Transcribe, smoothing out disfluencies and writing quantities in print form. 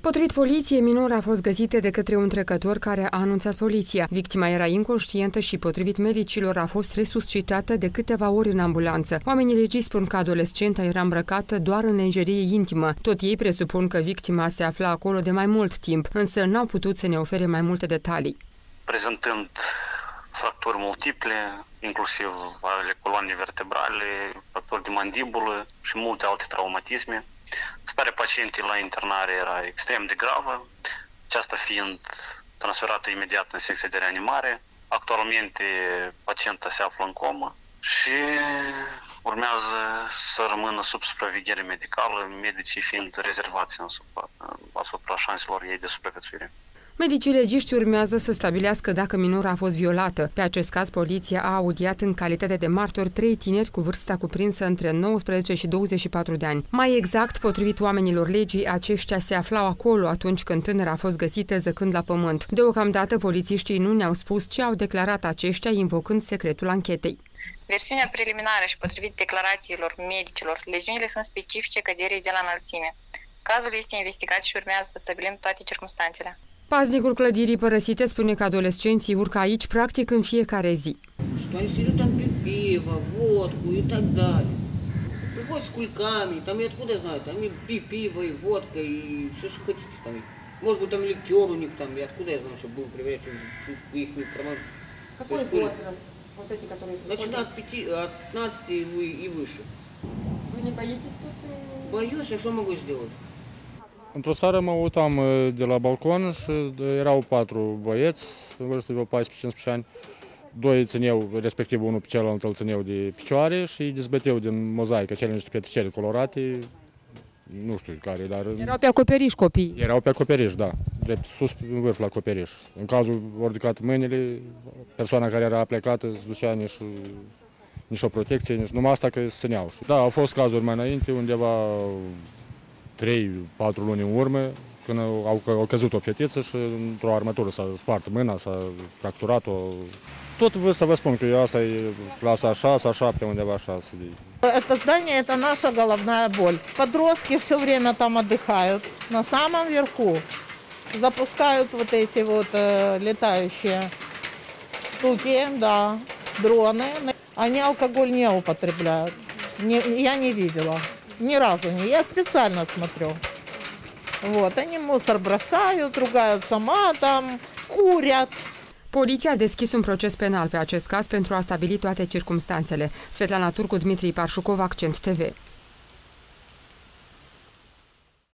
Potrivit poliției, minora a fost găsită de către un trecător care a anunțat poliția. Victima era inconștientă și, potrivit medicilor, a fost resuscitată de câteva ori în ambulanță. Oamenii legii spun că adolescenta era îmbrăcată doar în lenjerie intimă. Tot ei presupun că victima se afla acolo de mai mult timp, însă n-au putut să ne ofere mai multe detalii. Prezentând fracturi multiple, inclusiv ale coloanei vertebrale, fracturi de mandibulă și multe alte traumatisme. Starea pacientei la internare era extrem de gravă, aceasta fiind transferată imediat în secția de reanimare. Actualmente pacienta se află în comă și urmează să rămână sub supraveghere medicală, medicii fiind rezervați asupra șanselor ei de supraviețuire. Medicii legiști urmează să stabilească dacă minora a fost violată. Pe acest caz, poliția a audiat în calitate de martori 3 tineri cu vârsta cuprinsă între 19 și 24 de ani. Mai exact, potrivit oamenilor legii, aceștia se aflau acolo atunci când tânăra a fost găsită zăcând la pământ. Deocamdată, polițiștii nu ne-au spus ce au declarat aceștia, invocând secretul anchetei. Versiunea preliminară și potrivit declarațiilor medicilor, leziunile sunt specifice căderii de la înălțime. Cazul este investigat și urmează să stabilim toate circumstanțele. Paznicul clădirii părăsite spune că adolescenții urcă aici practic în fiecare zi. Что они сидят там пьют пиво, водку и так далее. Приходят с кульками, там и откуда знают, там и пиво, и водка, и все, что хотите там. Может быть, там ликер у них там, и откуда я знаю, что будем проверять их микроман. Какой возраст? Вот эти, которые приходят? Начинают от 15 и выше. Вы не боитесь тут? Боюсь, а что могу сделать? Într-o seară mă uitam de la balcon și erau 4 băieți în vârstă de 14-15 ani. 2 țineau, respectiv unul pe celălalt îl țineau de picioare și îi dezbăteau din mozaică, cele niște pietricele colorate, nu știu care, dar... Erau pe acoperiș copii. Erau pe acoperiș, da, drept sus în vârf la acoperiș. În cazul au ridicat mâinile, persoana care era plecată îți ducea nici o protecție, nici numai asta că se țineau. Da, au fost cazuri mai înainte, undeva 3-4 luni în urmă, când au căzut o fetiță și într-o armătură s-a spart mâna, s-a fracturat-o. Tot să vă spun că asta e clasa 6, 7, undeva 6. Это здание – это наша головная боль. Подростки все время там отдыхают. На самом верху запускают вот эти вот летающие штуки, да, дроны. Они алкоголь не употребляют. Я не видела. Ни разу не. Я специально смотрю. Вот. Они мусор бросают, ругаются матом, курят. Poliția a deschis un proces penal pe acest caz pentru a stabili toate circumstanțele. Svetlana Turcu, Dmitri Parșucov, Accent TV.